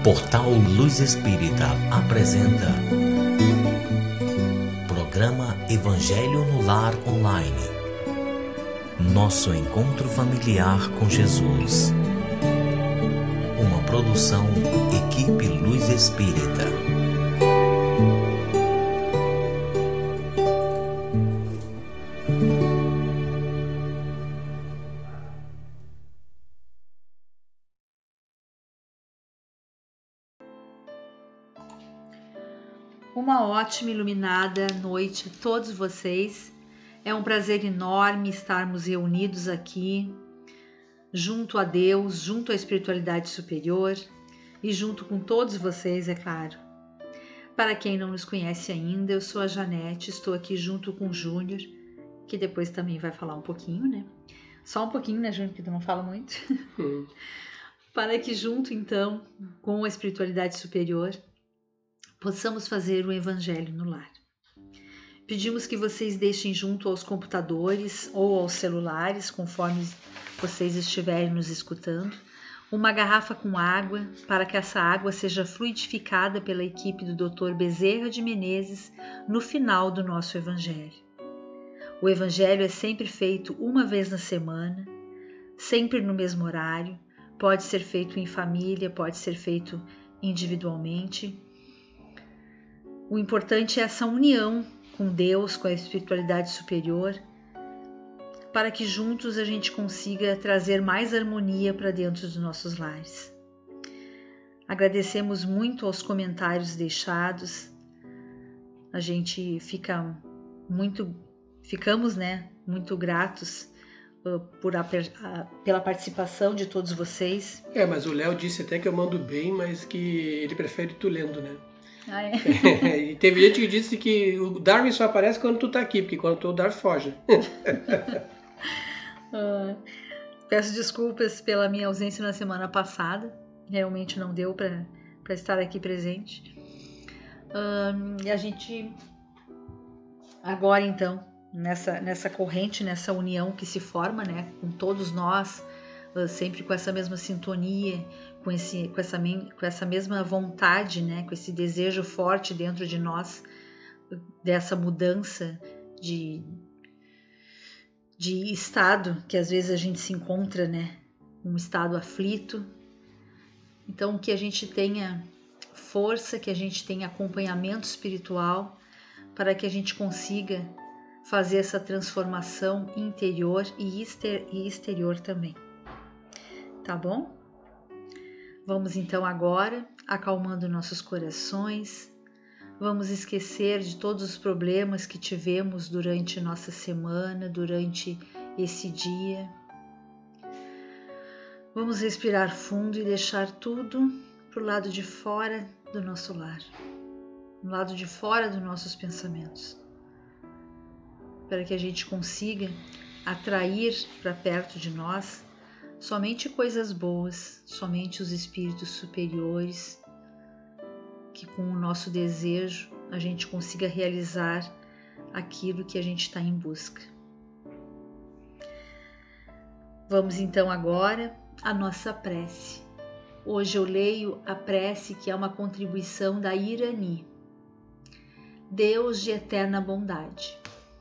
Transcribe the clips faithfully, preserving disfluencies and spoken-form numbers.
Portal Luz Espírita apresenta Programa Evangelho no Lar Online. Nosso encontro familiar com Jesus. Uma produção Equipe Luz Espírita. Uma ótima e iluminada noite a todos vocês. É um prazer enorme estarmos reunidos aqui, junto a Deus, junto à espiritualidade superior e junto com todos vocês, é claro. Para quem não nos conhece ainda, eu sou a Janete, estou aqui junto com o Júnior, que depois também vai falar um pouquinho, né? Só um pouquinho, né, Júnior, que tu não fala muito. Hum. Para que junto, então, com a espiritualidade superior, possamos fazer o Evangelho no lar. Pedimos que vocês deixem junto aos computadores ou aos celulares, conforme vocês estiverem nos escutando, uma garrafa com água, para que essa água seja fluidificada pela equipe do doutor Bezerra de Menezes no final do nosso Evangelho. O Evangelho é sempre feito uma vez na semana, sempre no mesmo horário, pode ser feito em família, pode ser feito individualmente. O importante é essa união com Deus, com a espiritualidade superior, para que juntos a gente consiga trazer mais harmonia para dentro dos nossos lares. Agradecemos muito aos comentários deixados. A gente fica muito, ficamos, né, muito gratos uh, por a, a, pela participação de todos vocês. É, mas o Léo disse até que eu mando bem, mas que ele prefere tu lendo, né? Ah, é? É, e teve gente que disse que o Darwin só aparece quando tu tá aqui, porque quando tu o Darwin foge. uh, peço desculpas pela minha ausência na semana passada, realmente não deu para estar aqui presente. Uh, e a gente, agora então, nessa, nessa corrente, nessa união que se forma, né, com todos nós, uh, sempre com essa mesma sintonia, Com, esse, com, essa, com essa mesma vontade, né? Com esse desejo forte dentro de nós, dessa mudança de, de estado que às vezes a gente se encontra, né? Um estado aflito. Então, que a gente tenha força, que a gente tenha acompanhamento espiritual para que a gente consiga fazer essa transformação interior e, exter, e exterior também. Tá bom? Vamos então agora, acalmando nossos corações, vamos esquecer de todos os problemas que tivemos durante nossa semana, durante esse dia. Vamos respirar fundo e deixar tudo para o lado de fora do nosso lar, do lado de fora dos nossos pensamentos, para que a gente consiga atrair para perto de nós somente coisas boas, somente os espíritos superiores, que com o nosso desejo a gente consiga realizar aquilo que a gente está em busca. Vamos então agora à nossa prece. Hoje eu leio a prece que é uma contribuição da Irani. Deus de eterna bondade.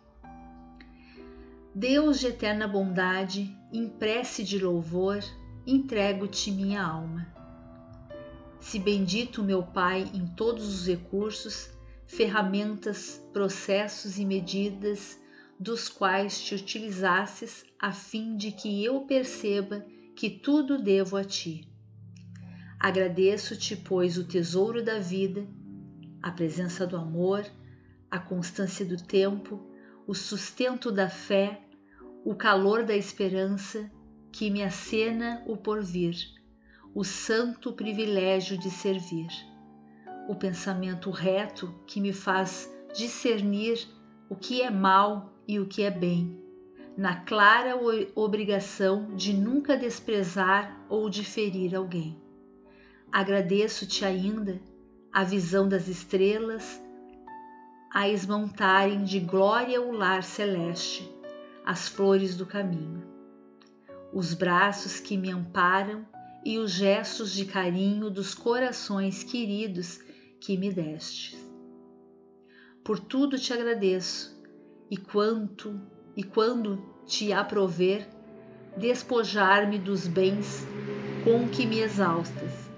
Deus de eterna bondade, em prece de louvor, entrego-te minha alma. Se bendito meu Pai em todos os recursos, ferramentas, processos e medidas dos quais te utilizasses a fim de que eu perceba que tudo devo a ti. Agradeço-te, pois, o tesouro da vida, a presença do amor, a constância do tempo, o sustento da fé, o calor da esperança que me acena o porvir, o santo privilégio de servir, o pensamento reto que me faz discernir o que é mal e o que é bem, na clara obrigação de nunca desprezar ou de ferir alguém. Agradeço-te ainda a visão das estrelas a esmontarem de glória o lar celeste, as flores do caminho, os braços que me amparam e os gestos de carinho dos corações queridos que me destes. Por tudo te agradeço, e quanto e quando te aprover, despojar-me dos bens com que me exaustas.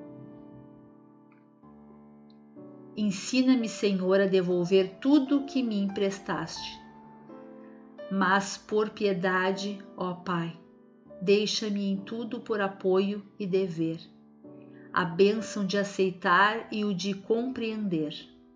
Ensina-me, Senhor, a devolver tudo que me emprestaste. Mas por piedade, ó Pai, deixa-me em tudo por apoio e dever, a bênção de aceitar e o de compreender.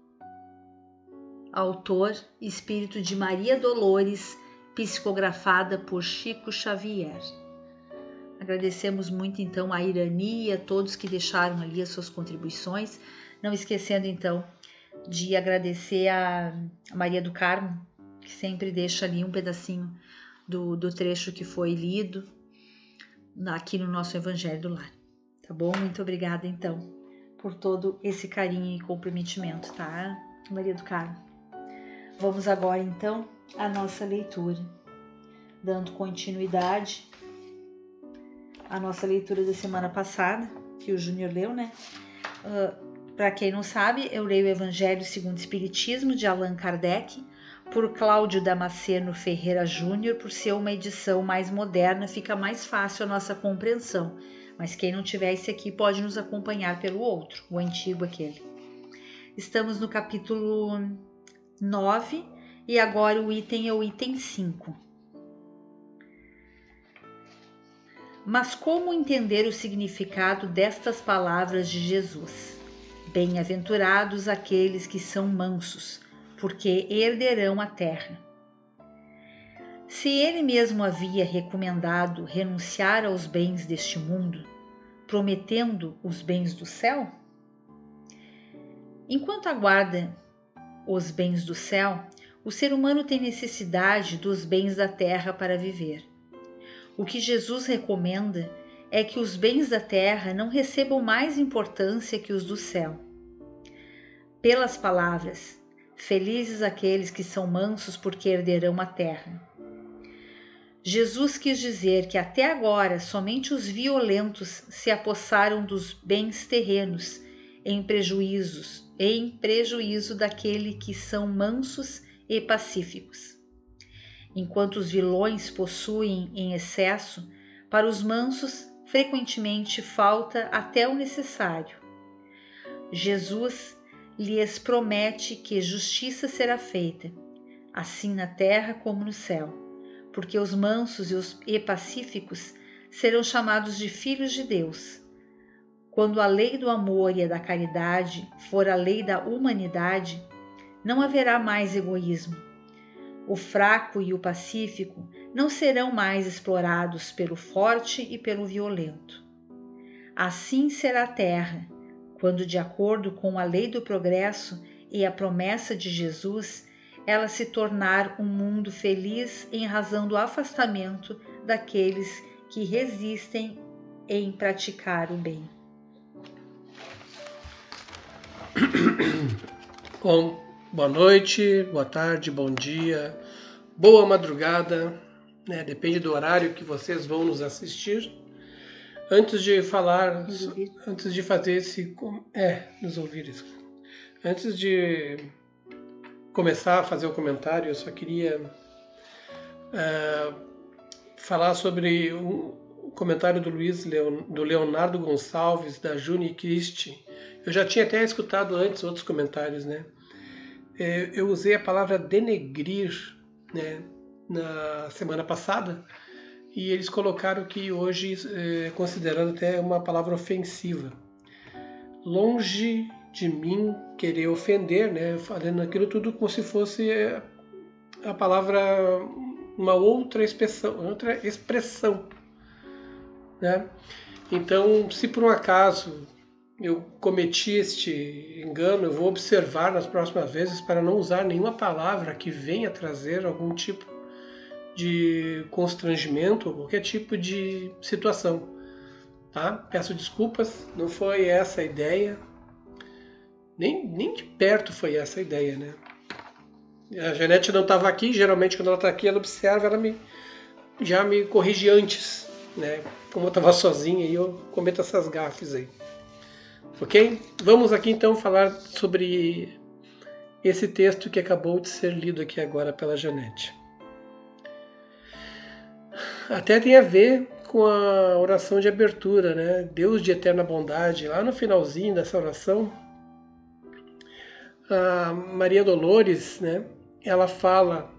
Autor, Espírito de Maria Dolores, psicografada por Chico Xavier. Agradecemos muito então a Irani e a todos que deixaram ali as suas contribuições, não esquecendo então de agradecer a Maria do Carmo, que sempre deixa ali um pedacinho do, do trecho que foi lido aqui no nosso Evangelho do Lar. Tá bom? Muito obrigada então por todo esse carinho e comprometimento, tá, Maria do Carmo? Vamos agora então à nossa leitura, dando continuidade à nossa leitura da semana passada, que o Júnior leu, né? Uh, Para quem não sabe, eu leio o Evangelho segundo o Espiritismo de Allan Kardec, por Cláudio Damasceno Ferreira Júnior. Por ser uma edição mais moderna, fica mais fácil a nossa compreensão. Mas quem não tiver esse aqui pode nos acompanhar pelo outro, o antigo aquele. Estamos no capítulo nove e agora o item é o item cinco. Mas como entender o significado destas palavras de Jesus? Bem-aventurados aqueles que são mansos, porque herderão a terra. Se ele mesmo havia recomendado renunciar aos bens deste mundo, prometendo os bens do céu? Enquanto aguarda os bens do céu, o ser humano tem necessidade dos bens da terra para viver. O que Jesus recomenda é que os bens da terra não recebam mais importância que os do céu. Pelas palavras, felizes aqueles que são mansos porque herderão a terra. Jesus quis dizer que até agora somente os violentos se apossaram dos bens terrenos em prejuízos, em prejuízo daquele que são mansos e pacíficos. Enquanto os vilões possuem em excesso, para os mansos frequentemente falta até o necessário. Jesus lhes promete que justiça será feita, assim na terra como no céu, porque os mansos e os e pacíficos serão chamados de filhos de Deus. Quando a lei do amor e a da caridade for a lei da humanidade, não haverá mais egoísmo. O fraco e o pacífico não serão mais explorados pelo forte e pelo violento. Assim será a terra, quando, de acordo com a lei do progresso e a promessa de Jesus, ela se tornar um mundo feliz em razão do afastamento daqueles que resistem em praticar o bem. Bom, boa noite, boa tarde, bom dia, boa madrugada, né? Depende do horário que vocês vão nos assistir. Antes de falar, antes de fazer esse, é, nos ouvir isso. Antes de começar a fazer o comentário, eu só queria uh, falar sobre um comentário do Luiz Leon, do Leonardo Gonçalves, da Juni Christi. Eu já tinha até escutado antes outros comentários, né? Eu usei a palavra denegrir, né, na semana passada, e eles colocaram que hoje é considerado até uma palavra ofensiva. Longe de mim querer ofender, né, falando aquilo tudo como se fosse a palavra, uma outra expressão, outra expressão, né? Então, se por um acaso eu cometi este engano, eu vou observar nas próximas vezes para não usar nenhuma palavra que venha trazer algum tipo de constrangimento ou qualquer tipo de situação, tá? Peço desculpas, não foi essa a ideia, nem, nem de perto foi essa a ideia, né? A Janete não estava aqui, geralmente quando ela está aqui ela observa, ela me, já me corrige antes, né? Como eu estava sozinho, aí eu cometo essas gafes aí. Ok? Vamos aqui então falar sobre esse texto que acabou de ser lido aqui agora pela Janete. Até tem a ver com a oração de abertura, né? Deus de eterna bondade. Lá no finalzinho dessa oração, a Maria Dolores, né? Ela fala: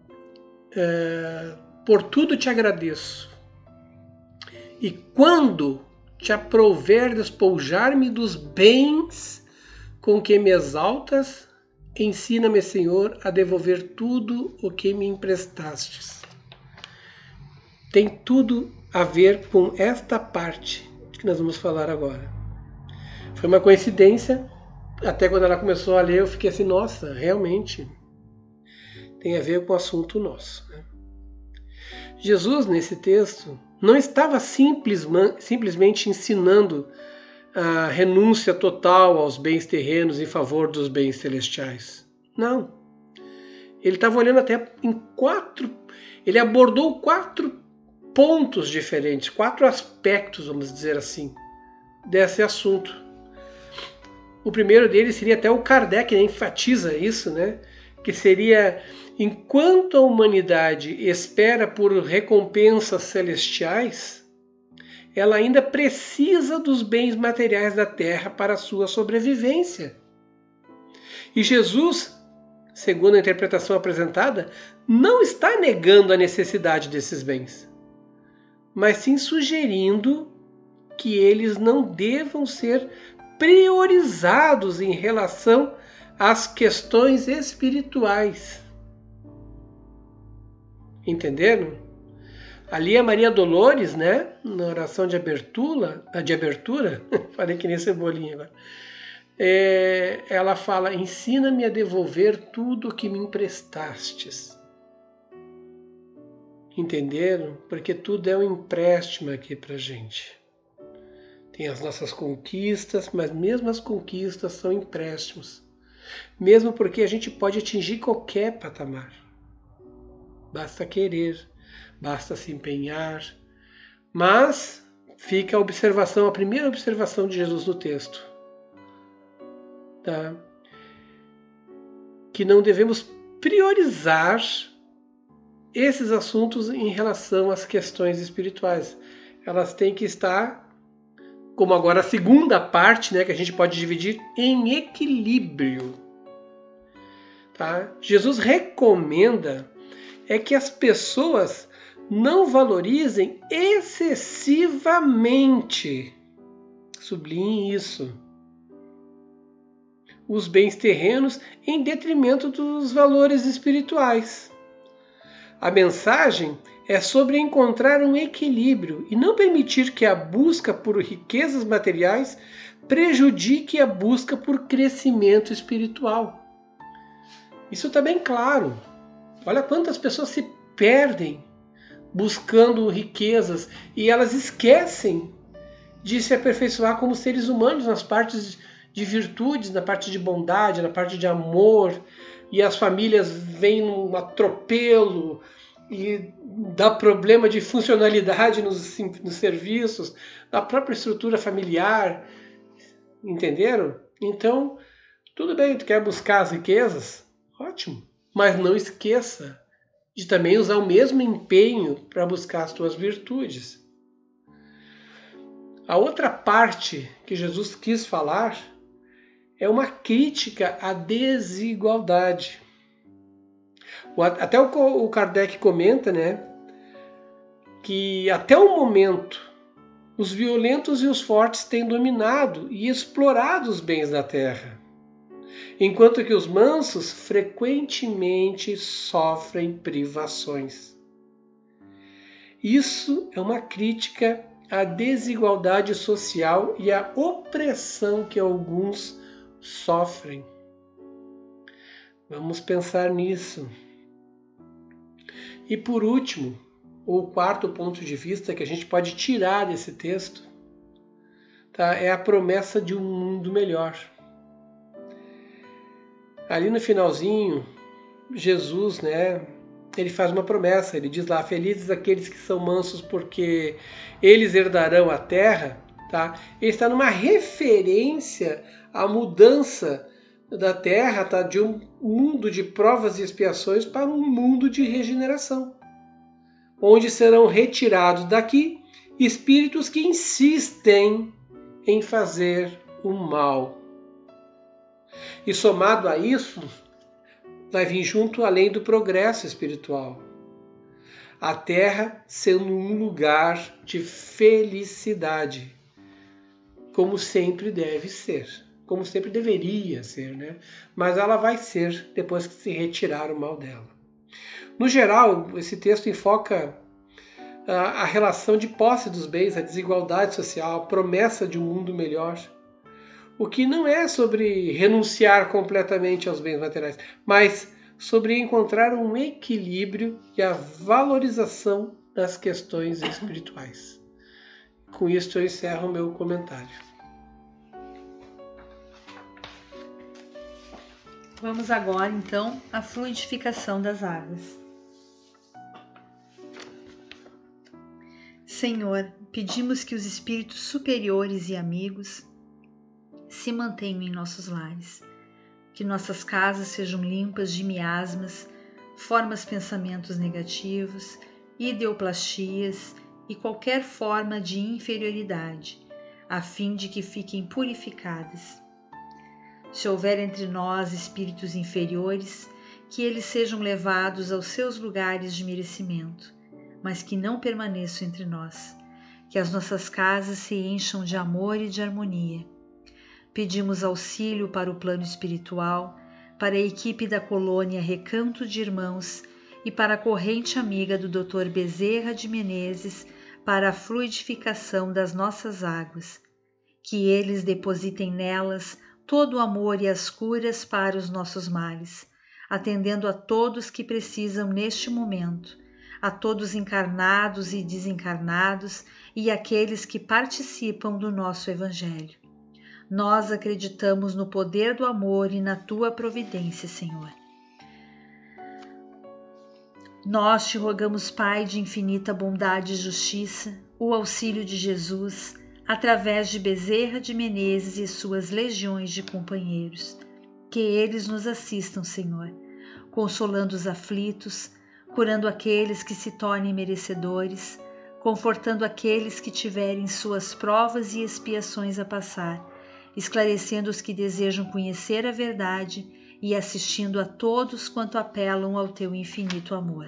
é, por tudo te agradeço, e quando te aprouver despojar-me dos bens com que me exaltas, ensina-me, Senhor, a devolver tudo o que me emprestastes. Tem tudo a ver com esta parte que nós vamos falar agora. Foi uma coincidência, até quando ela começou a ler eu fiquei assim, nossa, realmente tem a ver com o assunto nosso. Né? Jesus, nesse texto, não estava simplesmente ensinando a renúncia total aos bens terrenos em favor dos bens celestiais. Não. Ele estava olhando até em quatro... Ele abordou quatro pontos diferentes, quatro aspectos, vamos dizer assim, desse assunto. O primeiro deles seria até o Kardec, né, enfatiza isso, né? Que seria, enquanto a humanidade espera por recompensas celestiais, ela ainda precisa dos bens materiais da terra para a sua sobrevivência. E Jesus, segundo a interpretação apresentada, não está negando a necessidade desses bens, mas sim sugerindo que eles não devam ser priorizados em relação às questões espirituais. Entenderam? Ali a Maria Dolores, né, na oração de abertura, de abertura, falei que nem cebolinha agora, é, ela fala, ensina-me a devolver tudo o que me emprestastes. Entenderam? Porque tudo é um empréstimo aqui pra gente. Tem as nossas conquistas, mas mesmo as conquistas são empréstimos. Mesmo porque a gente pode atingir qualquer patamar. Basta querer, basta se empenhar. Mas fica a observação, a primeira observação de Jesus no texto. Tá? Que não devemos priorizar esses assuntos em relação às questões espirituais. Elas têm que estar, como agora a segunda parte, né, que a gente pode dividir, em equilíbrio. Tá? Jesus recomenda é que as pessoas não valorizem excessivamente, sublinhe isso, os bens terrenos em detrimento dos valores espirituais. A mensagem é sobre encontrar um equilíbrio e não permitir que a busca por riquezas materiais prejudique a busca por crescimento espiritual. Isso está bem claro. Olha quantas pessoas se perdem buscando riquezas e elas esquecem de se aperfeiçoar como seres humanos nas partes de virtudes, na parte de bondade, na parte de amor, e as famílias vêm num atropelo e dá problema de funcionalidade nos, nos serviços, na própria estrutura familiar, entenderam? Então, tudo bem, tu quer buscar as riquezas? Ótimo, mas não esqueça de também usar o mesmo empenho para buscar as tuas virtudes. A outra parte que Jesus quis falar é uma crítica à desigualdade. Até o Kardec comenta, né, que até o momento os violentos e os fortes têm dominado e explorado os bens da terra, enquanto que os mansos frequentemente sofrem privações. Isso é uma crítica à desigualdade social e à opressão que alguns sofrem. Vamos pensar nisso. E por último, o quarto ponto de vista que a gente pode tirar desse texto, tá, é a promessa de um mundo melhor. Ali no finalzinho, Jesus, né, ele faz uma promessa, ele diz lá, felizes aqueles que são mansos porque eles herdarão a terra, tá? Ele está numa referência à mudança da terra, tá? De um mundo de provas e expiações para um mundo de regeneração, onde serão retirados daqui espíritos que insistem em fazer o mal. E somado a isso, vai vir junto além do progresso espiritual. A Terra sendo um lugar de felicidade, como sempre deve ser, como sempre deveria ser, né? Mas ela vai ser depois que se retirar o mal dela. No geral, esse texto enfoca a, a relação de posse dos bens, a desigualdade social, a promessa de um mundo melhor. O que não é sobre renunciar completamente aos bens materiais, mas sobre encontrar um equilíbrio e a valorização das questões espirituais. Com isso eu encerro o meu comentário. Vamos agora, então, à fluidificação das águas. Senhor, pedimos que os espíritos superiores e amigos se mantenham em nossos lares, que nossas casas sejam limpas de miasmas, formas pensamentos negativos, ideoplastias e qualquer forma de inferioridade, a fim de que fiquem purificadas. Se houver entre nós espíritos inferiores, que eles sejam levados aos seus lugares de merecimento, mas que não permaneçam entre nós, que as nossas casas se encham de amor e de harmonia. Pedimos auxílio para o plano espiritual, para a equipe da colônia Recanto de Irmãos e para a corrente amiga do doutor Bezerra de Menezes para a fluidificação das nossas águas, que eles depositem nelas todo o amor e as curas para os nossos males, atendendo a todos que precisam neste momento, a todos encarnados e desencarnados e aqueles que participam do nosso Evangelho. Nós acreditamos no poder do amor e na Tua providência, Senhor. Nós te rogamos, Pai de infinita bondade e justiça, o auxílio de Jesus, através de Bezerra de Menezes e suas legiões de companheiros. Que eles nos assistam, Senhor, consolando os aflitos, curando aqueles que se tornem merecedores, confortando aqueles que tiverem suas provas e expiações a passar, esclarecendo os que desejam conhecer a verdade e assistindo a todos quanto apelam ao teu infinito amor.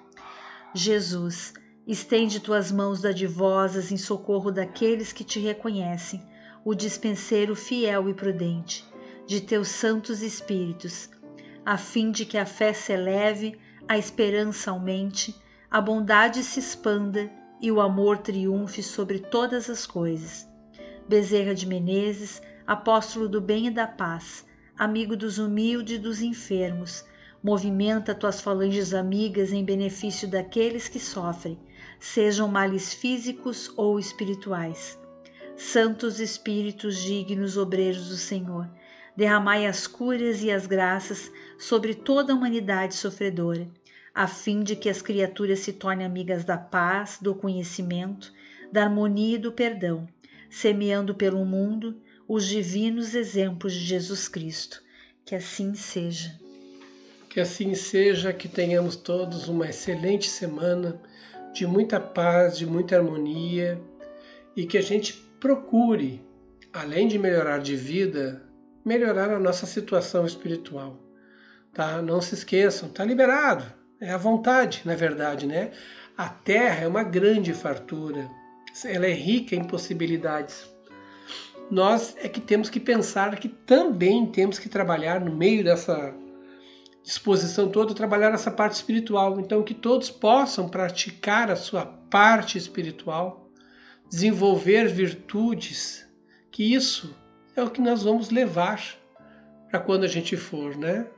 Jesus, estende tuas mãos dadivosas em socorro daqueles que te reconhecem, o dispenseiro fiel e prudente de teus santos espíritos, a fim de que a fé se eleve, a esperança aumente, a bondade se expanda e o amor triunfe sobre todas as coisas. Bezerra de Menezes, apóstolo do bem e da paz, amigo dos humildes e dos enfermos, movimenta tuas falanges amigas em benefício daqueles que sofrem, sejam males físicos ou espirituais. Santos Espíritos dignos obreiros do Senhor, derramai as curas e as graças sobre toda a humanidade sofredora, a fim de que as criaturas se tornem amigas da paz, do conhecimento, da harmonia e do perdão, semeando pelo mundo os divinos exemplos de Jesus Cristo. Que assim seja. Que assim seja, que tenhamos todos uma excelente semana, de muita paz, de muita harmonia, e que a gente procure, além de melhorar de vida, melhorar a nossa situação espiritual. Tá? Não se esqueçam, tá liberado, é a vontade, na verdade, né? A Terra é uma grande fartura, ela é rica em possibilidades. Nós é que temos que pensar que também temos que trabalhar no meio dessa disposição toda, trabalhar essa parte espiritual. Então, que todos possam praticar a sua parte espiritual, desenvolver virtudes, que isso é o que nós vamos levar para quando a gente for, né?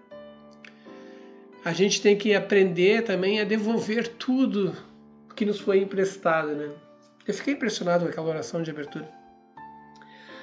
A gente tem que aprender também a devolver tudo que nos foi emprestado, né? Eu fiquei impressionado com aquela oração de abertura,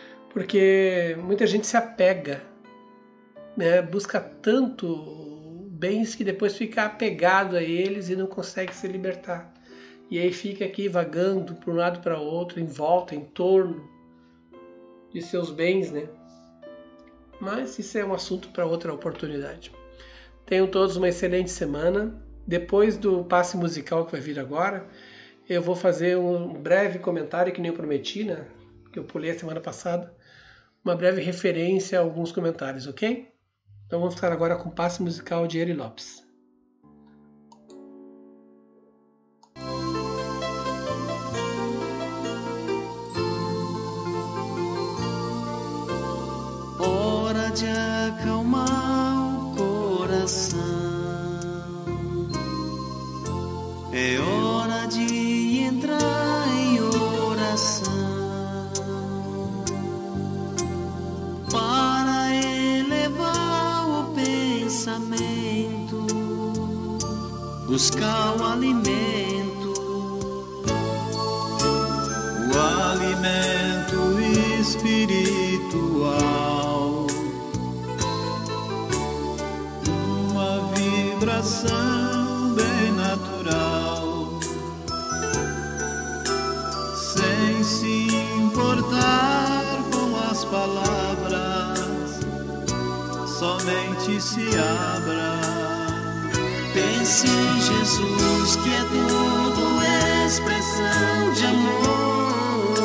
porque muita gente se apega, né? Busca tanto bens que depois fica apegado a eles e não consegue se libertar. E aí fica aqui vagando para um lado para outro, em volta, em torno de seus bens, né? Mas isso é um assunto para outra oportunidade. Tenham todos uma excelente semana. Depois do passe musical que vai vir agora, eu vou fazer um breve comentário, que nem eu prometi, né? Que eu pulei a semana passada. Uma breve referência a alguns comentários, ok? Então vamos ficar agora com o passe musical de Eri Lopes. Hora de acalmar o coração, é hora de entrar em oração, para elevar o pensamento, buscar o alimento, o alimento espiritual, uma vibração bem natural, sem se importar com as palavras, somente se abra. Pense em Jesus, que é tudo expressão de amor,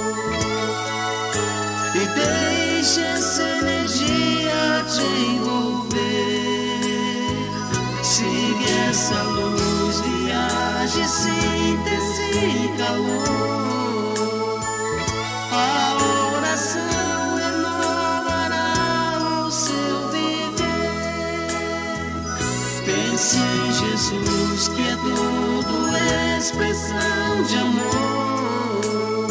e deixe essa energia te envolver. Siga essa luz, viaje, síntese e calor. A oração renovará o seu viver. Pense em Jesus, que é tudo expressão de amor,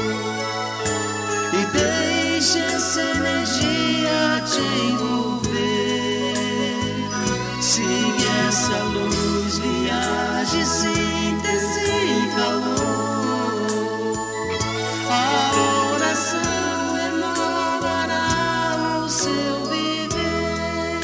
e deixe essa energia te envolver. Siga essa luz, viaje, síntese e calor. A oração renovará o seu viver.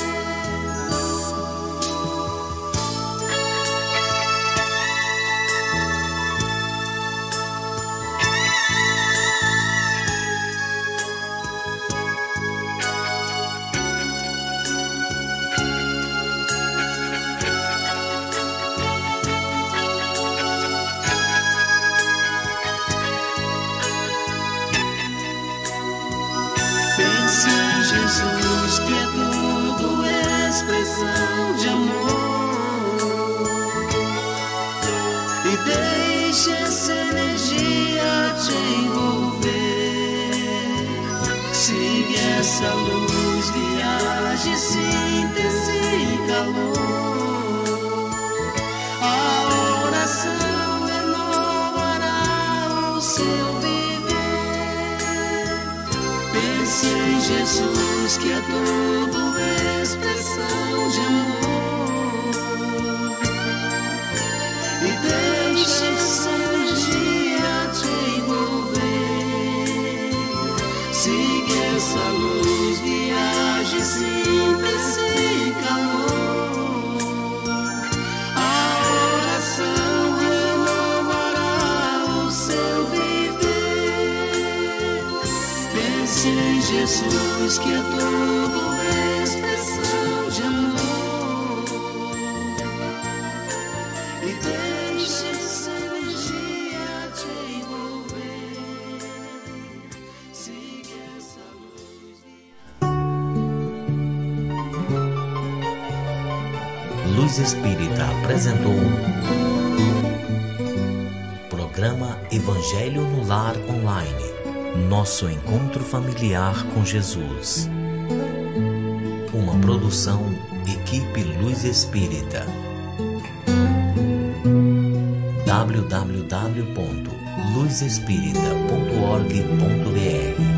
Pense em Jesus, que é tudo expressão de amor, e deixe essa energia te envolver. Siga essa luz, viaje, síntese e calor. A oração renovará o seu viver. Pense em Jesus, que é tudo expressão de amor, e deixe essa energia te envolver. Siga essa luz, viaje, síntese e calor. A oração renovará o seu viver. Pense em Jesus, que é tudo expressão de amor, e deixe essa energia te envolver. Siga essa luz. Luz Espírita apresentou Programa Evangelho no Lar Online. Nosso encontro familiar com Jesus. Uma produção Equipe Luz Espírita. w w w ponto luz espírita ponto org ponto b r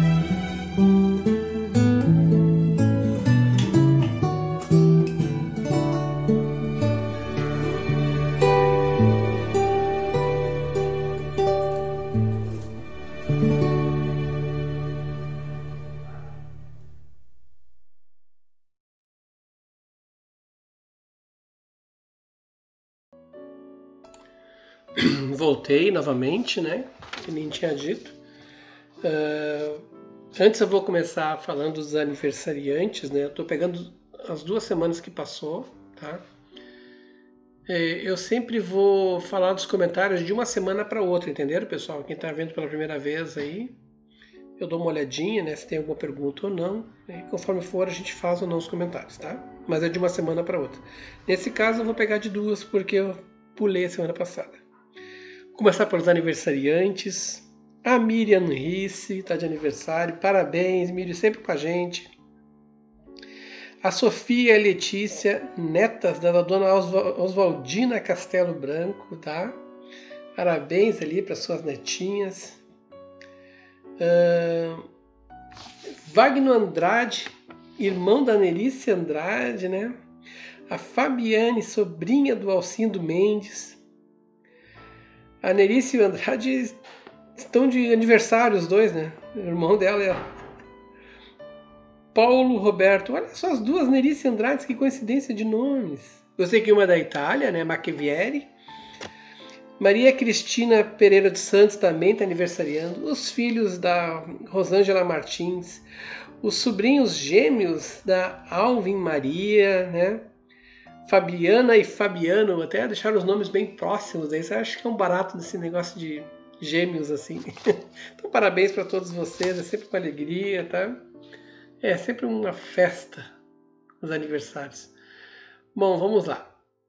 voltei novamente, né? Que nem tinha dito. Uh, antes eu vou começar falando dos aniversariantes, né? Eu tô pegando as duas semanas que passou, tá? Eu sempre vou falar dos comentários de uma semana para outra, entenderam, pessoal? Quem está vendo pela primeira vez aí, eu dou uma olhadinha, né, se tem alguma pergunta ou não. E conforme for, a gente faz ou não os comentários, tá? Mas é de uma semana para outra. Nesse caso, eu vou pegar de duas, porque eu pulei a semana passada. Vou começar pelos aniversariantes. A Miriam Risse está de aniversário. Parabéns, Miriam, sempre com a gente. A Sofia e a Letícia, netas da dona Oswaldina Castelo Branco, tá? Parabéns ali para suas netinhas. Uh, Wagner Andrade, irmão da Nerice Andrade, né? A Fabiane, sobrinha do Alcindo Mendes. A Nerice e o Andrade estão de aniversário os dois, né? O irmão dela é Paulo Roberto. Olha só as duas Nerice Andrades, que coincidência de nomes. Eu sei que uma é da Itália, né? Macchiavieri. Maria Cristina Pereira dos Santos também está aniversariando. Os filhos da Rosângela Martins. Os sobrinhos gêmeos da Alvin Maria, né? Fabiana e Fabiano, até deixaram os nomes bem próximos. Aí você acha que é um barato desse negócio de gêmeos assim. Então parabéns para todos vocês, é sempre com alegria, tá? É sempre uma festa os aniversários. Bom, vamos lá.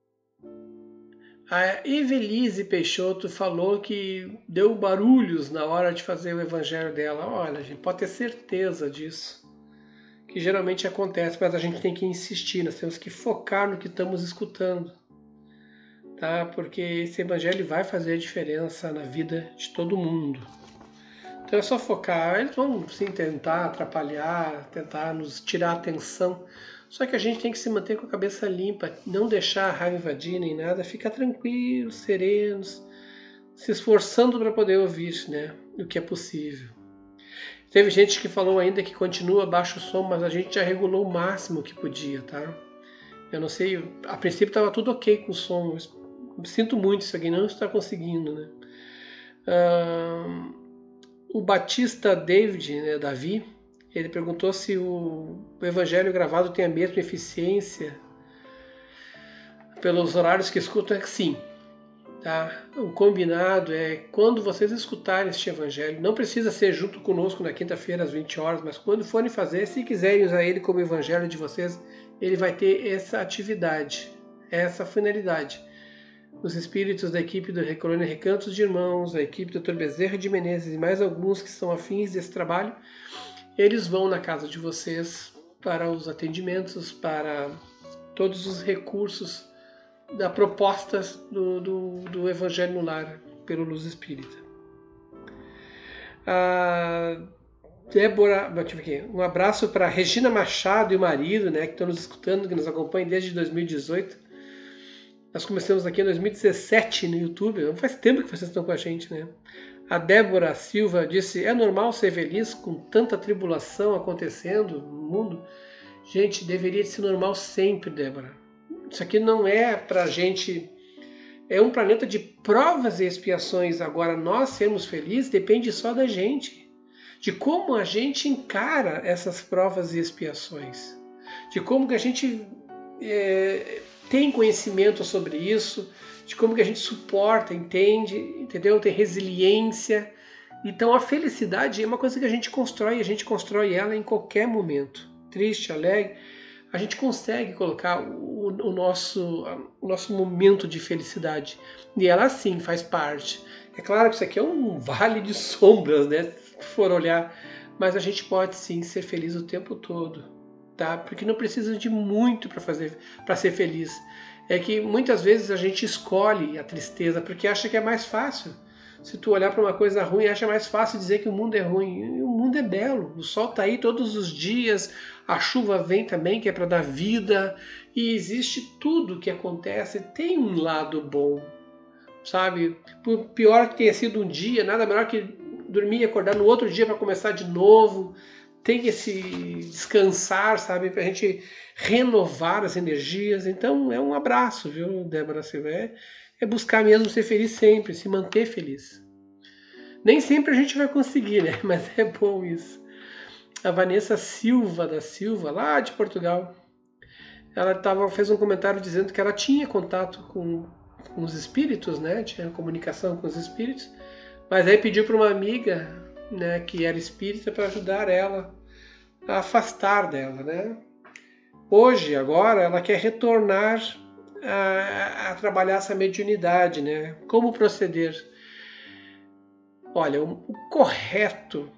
A Evelise Peixoto falou que deu barulhos na hora de fazer o evangelho dela. Olha, a gente pode ter certeza disso. Que geralmente acontece, mas a gente tem que insistir. Nós temos que focar no que estamos escutando. Tá? Porque esse evangelho vai fazer diferença na vida de todo mundo. Então é só focar, eles vão sim tentar atrapalhar, tentar nos tirar a atenção, só que a gente tem que se manter com a cabeça limpa, não deixar a raiva invadir nem nada, ficar tranquilos, serenos, se esforçando para poder ouvir, né, o que é possível. Teve gente que falou ainda que continua baixo o som, mas a gente já regulou o máximo que podia, tá? Eu não sei, a princípio estava tudo ok com o som, eu sinto muito isso aqui, não está conseguindo, né? Uh... O Batista David, né, Davi, ele perguntou se o evangelho gravado tem a mesma eficiência pelos horários que escutam. É que sim. Tá? O combinado é quando vocês escutarem este evangelho, não precisa ser junto conosco na quinta-feira às vinte horas, mas quando forem fazer, se quiserem usar ele como evangelho de vocês, ele vai ter essa atividade, essa finalidade. Os espíritos da equipe do Recolônia Recantos de Irmãos, a equipe do doutor Bezerra de Menezes e mais alguns que são afins desse trabalho, eles vão na casa de vocês para os atendimentos, para todos os recursos da proposta do, do, do Evangelho no Lar pelo Luz Espírita. A Débora, deixa eu ver aqui, um abraço para Regina Machado e o marido, né, que estão nos escutando, que nos acompanham desde dois mil e dezoito. Nós começamos aqui em dois mil e dezessete no YouTube, não faz tempo que vocês estão com a gente, né? A Débora Silva disse, é normal ser feliz com tanta tribulação acontecendo no mundo? Gente, deveria ser normal sempre, Débora. Isso aqui não é pra gente... É um planeta de provas e expiações. Agora, nós sermos felizes depende só da gente. De como a gente encara essas provas e expiações. De como que a gente... É, tem conhecimento sobre isso, de como que a gente suporta, entende, entendeu? Tem resiliência. Então a felicidade é uma coisa que a gente constrói, a gente constrói ela em qualquer momento. Triste, alegre, a gente consegue colocar o, o, nosso, o nosso momento de felicidade. E ela sim faz parte. É claro que isso aqui é um vale de sombras, né? Se for olhar, mas a gente pode sim ser feliz o tempo todo. Tá? Porque não precisa de muito para fazer, para ser feliz. É que muitas vezes a gente escolhe a tristeza porque acha que é mais fácil. Se tu olhar para uma coisa ruim, acha mais fácil dizer que o mundo é ruim. E o mundo é belo. O sol está aí todos os dias, a chuva vem também, que é para dar vida. E existe tudo que acontece, tem um lado bom, sabe? Por pior que tenha sido um dia, nada melhor que dormir e acordar no outro dia para começar de novo. Tem que se descansar, sabe? Para a gente renovar as energias. Então, é um abraço, viu, Débora Silva? É, é buscar mesmo ser feliz sempre, se manter feliz. Nem sempre a gente vai conseguir, né? Mas é bom isso. A Vanessa Silva da Silva, lá de Portugal, ela tava, fez um comentário dizendo que ela tinha contato com, com os espíritos, né? Tinha comunicação com os espíritos, mas aí pediu para uma amiga, né, que era espírita, para ajudar ela a afastar dela, né? Hoje, agora, ela quer retornar a, a trabalhar essa mediunidade, né? Como proceder? Olha, o, o correto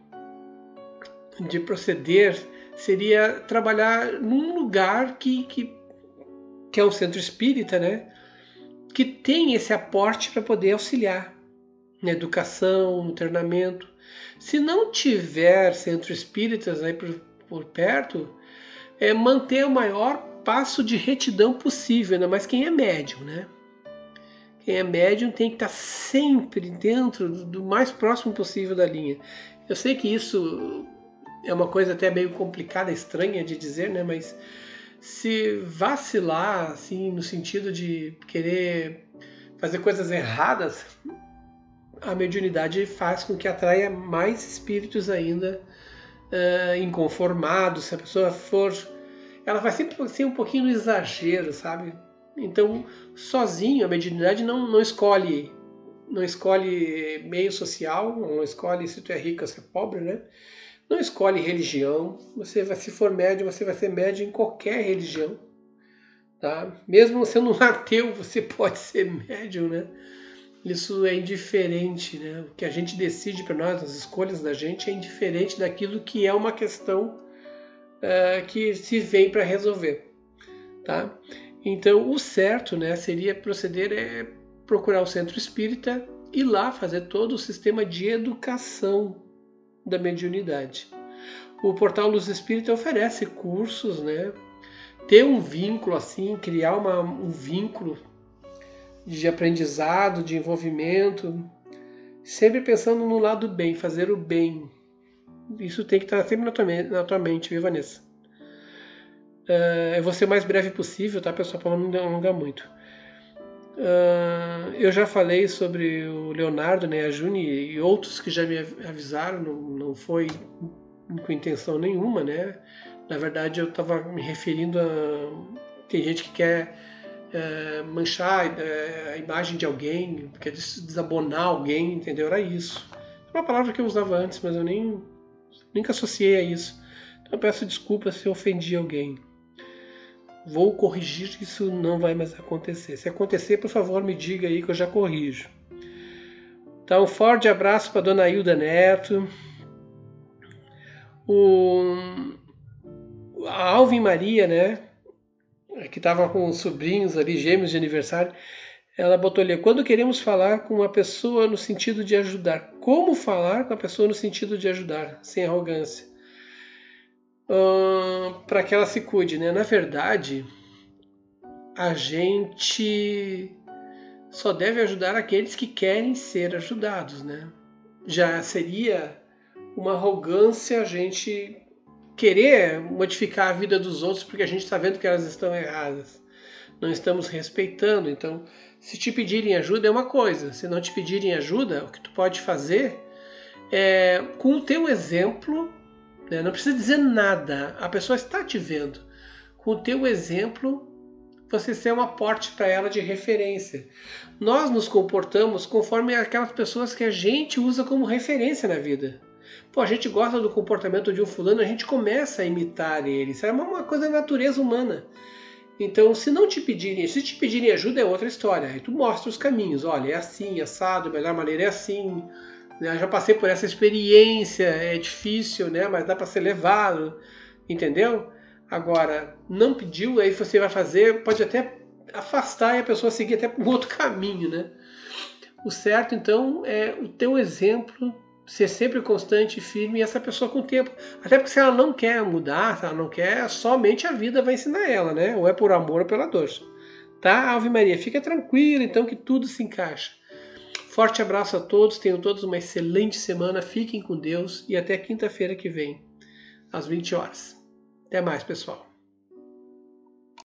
de proceder seria trabalhar num lugar que, que, que é um centro espírita, né? Que tem esse aporte para poder auxiliar na educação, no treinamento. Se não tiver centro espíritas aí por, por perto, é manter o maior passo de retidão possível, ainda mais quem é médium, né? Quem é médium tem que estar sempre dentro do mais próximo possível da linha. Eu sei que isso é uma coisa até meio complicada, estranha de dizer, né? Mas se vacilar, assim, no sentido de querer fazer coisas erradas, a mediunidade faz com que atraia mais espíritos ainda uh, inconformados. Se a pessoa for... ela vai sempre ser um pouquinho no exagero, sabe? Então, sozinho, a mediunidade não, não escolhe não escolhe meio social, não escolhe se tu é rico ou se é pobre, né? Não escolhe religião. Você vai, se for médium, você vai ser médium em qualquer religião, tá? Mesmo sendo um ateu, você pode ser médium, né? Isso é indiferente, né? O que a gente decide para nós, as escolhas da gente, é indiferente daquilo que é uma questão uh, que se vem para resolver, tá? Então, o certo, né, seria proceder é procurar o centro espírita e lá fazer todo o sistema de educação da mediunidade. O portal Luz Espírita oferece cursos, né? Ter um vínculo assim, criar uma, um vínculo de aprendizado, de envolvimento, sempre pensando no lado bem, fazer o bem. Isso tem que estar sempre na tua, na tua mente, viu, Vanessa? Uh, eu vou ser o mais breve possível, tá, pessoal, para não alongar muito. Uh, eu já falei sobre o Leonardo, né, a Juni e outros que já me avisaram, não, não foi com intenção nenhuma, né? Na verdade, eu estava me referindo a... Tem gente que quer uh, manchar uh, a imagem de alguém, quer desabonar alguém, entendeu? Era isso. É uma palavra que eu usava antes, mas eu nem nunca associei a isso. Então eu peço desculpas se eu ofendi alguém. Vou corrigir, que isso não vai mais acontecer. Se acontecer, por favor, me diga aí que eu já corrijo. Então, um forte abraço para a dona Hilda Neto. O... A Alvin Maria, né? Que estava com os sobrinhos ali, gêmeos de aniversário. Ela botou ali, quando queremos falar com uma pessoa no sentido de ajudar. Como falar com a pessoa no sentido de ajudar, sem arrogância? Uh, para que ela se cuide, né? Na verdade, a gente só deve ajudar aqueles que querem ser ajudados, né? Já seria uma arrogância a gente querer modificar a vida dos outros porque a gente está vendo que elas estão erradas. Não estamos respeitando. Então, se te pedirem ajuda é uma coisa. Se não te pedirem ajuda, o que tu pode fazer é, com o teu exemplo, né? Não precisa dizer nada. A pessoa está te vendo. Com o teu exemplo, você ser um aporte para ela de referência. Nós nos comportamos conforme aquelas pessoas que a gente usa como referência na vida. Pô, a gente gosta do comportamento de um fulano, a gente começa a imitar ele. Isso é uma coisa da natureza humana. Então, se não te pedirem, se te pedirem ajuda é outra história. Aí tu mostra os caminhos. Olha, é assim, assado, a melhor maneira é assim. Eu já passei por essa experiência, é difícil, né? Mas dá para ser levado, entendeu? Agora, não pediu, aí você vai fazer, pode até afastar e a pessoa seguir até para um outro caminho, né? O certo, então, é o teu exemplo ser sempre constante e firme, e essa pessoa com o tempo. Até porque se ela não quer mudar, se ela não quer, somente a vida vai ensinar ela, né? Ou é por amor ou pela dor. Tá, Ave Maria? Fica tranquila, então, que tudo se encaixa. Forte abraço a todos, tenham todos uma excelente semana, fiquem com Deus e até quinta-feira que vem, às vinte horas. Até mais, pessoal.